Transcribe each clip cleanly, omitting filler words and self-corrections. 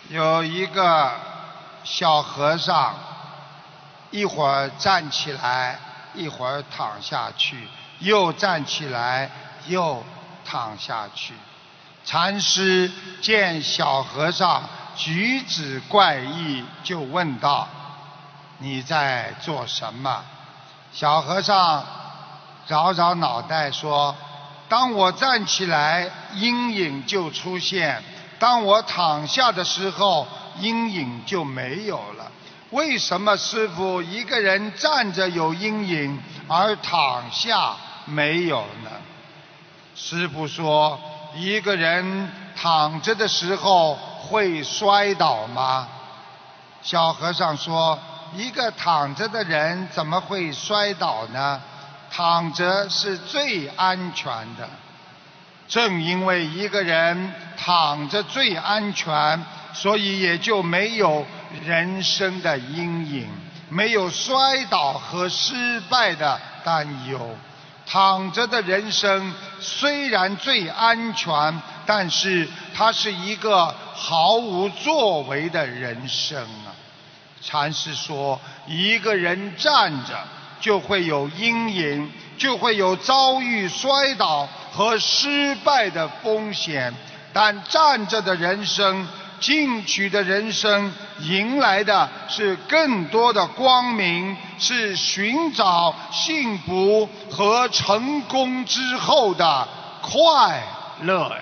有一个小和尚，一会儿站起来，一会儿躺下去，又站起来，又躺下去。禅师见小和尚举止怪异，就问道：你在做什么？小和尚挠挠脑袋说：当我站起来，阴影就出现；当我躺下的时候，阴影就没有了。为什么师父一个人站着有阴影，而躺下没有呢？师父说，一个人躺着的时候会摔倒吗？小和尚说，一个躺着的人怎么会摔倒呢？躺着是最安全的。正因为一个人躺着最安全，所以也就没有人生的阴影，没有摔倒和失败的担忧。躺着的人生虽然最安全，但是它是一个毫无作为的人生啊。禅师说，一个人站着就会有阴影，就会有遭遇摔倒和失败的风险，但站着的人生，进取的人生，迎来的是更多的光明，是寻找幸福和成功之后的快乐呀。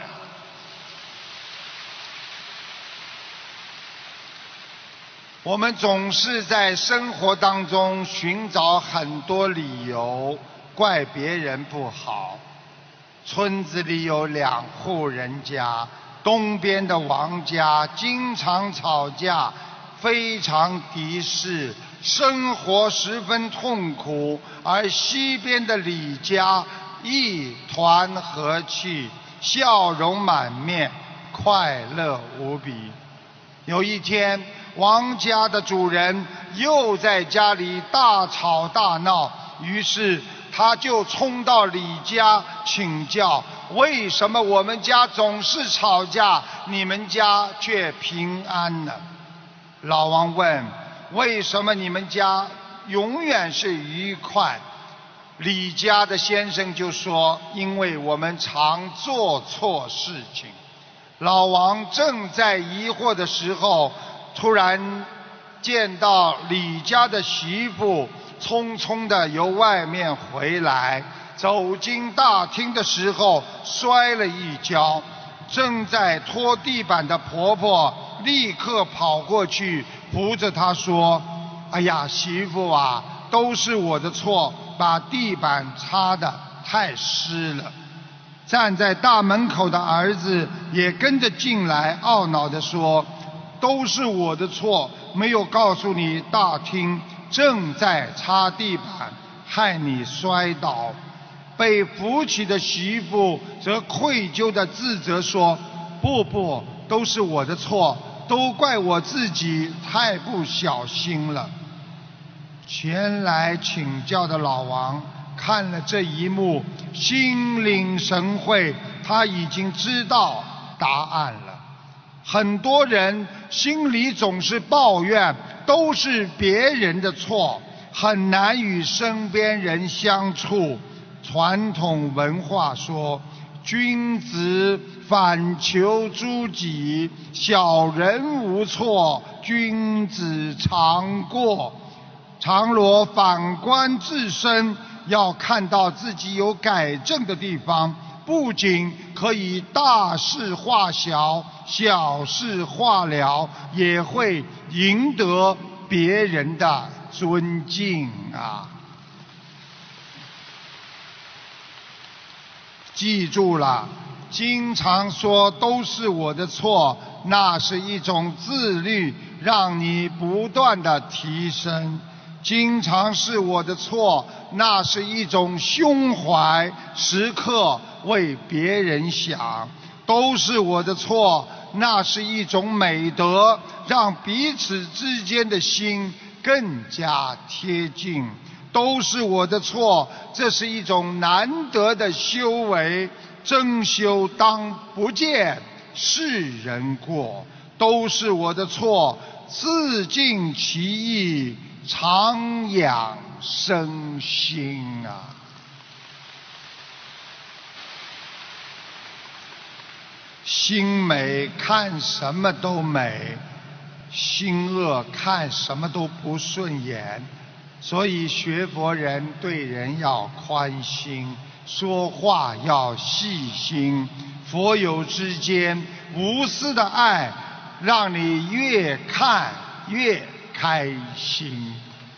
我们总是在生活当中寻找很多理由，怪别人不好。村子里有2户人家，东边的王家经常吵架，非常敌视，生活十分痛苦，而西边的李家一团和气，笑容满面，快乐无比。有一天，王家的主人又在家里大吵大闹，于是他就冲到李家请教，为什么我们家总是吵架，你们家却平安呢？老王问，为什么你们家永远是愉快？李家的先生就说，因为我们常做错事情。老王正在疑惑的时候，突然见到李家的媳妇匆匆地由外面回来，走进大厅的时候摔了一跤，正在拖地板的婆婆立刻跑过去扶着她说，哎呀，媳妇啊，都是我的错，把地板擦得太湿了。站在大门口的儿子也跟着进来，懊恼地说，都是我的错，没有告诉你大厅正在擦地板，害你摔倒。被扶起的媳妇则愧疚地自责说，不，都是我的错，都怪我自己太不小心了。前来请教的老王看了这一幕，心领神会，他已经知道答案了。很多人心里总是抱怨，都是别人的错，很难与身边人相处。传统文化说，君子反求诸己，小人无错，君子常过。常罗反观自身，要看到自己有改正的地方，不仅可以大事化小，小事化了，也会赢得别人的尊敬啊！记住了，经常说都是我的错，那是一种自律，让你不断的提升。经常是我的错，那是一种胸怀，时刻为别人想。都是我的错，那是一种美德，让彼此之间的心更加贴近。都是我的错，这是一种难得的修为，真修当不见世人过。 都是我的错，自尽其意，常养生心啊！心美看什么都美，心恶看什么都不顺眼。所以学佛人对人要宽心，说话要细心，佛友之间无私的爱，让你越看越开心。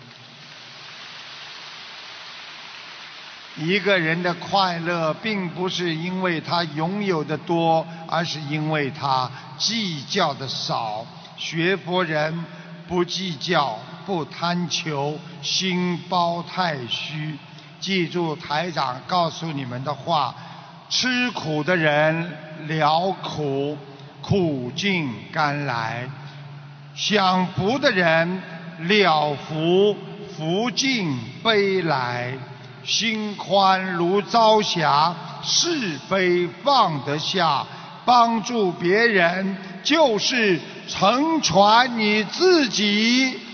一个人的快乐并不是因为他拥有的多，而是因为他计较的少。学佛人不计较，不贪求，心包太虚。记住台长告诉你们的话，吃苦的人了苦，苦尽甘来；享福的人了福，福尽悲来。心宽如朝霞，是非放得下，帮助别人就是成全你自己。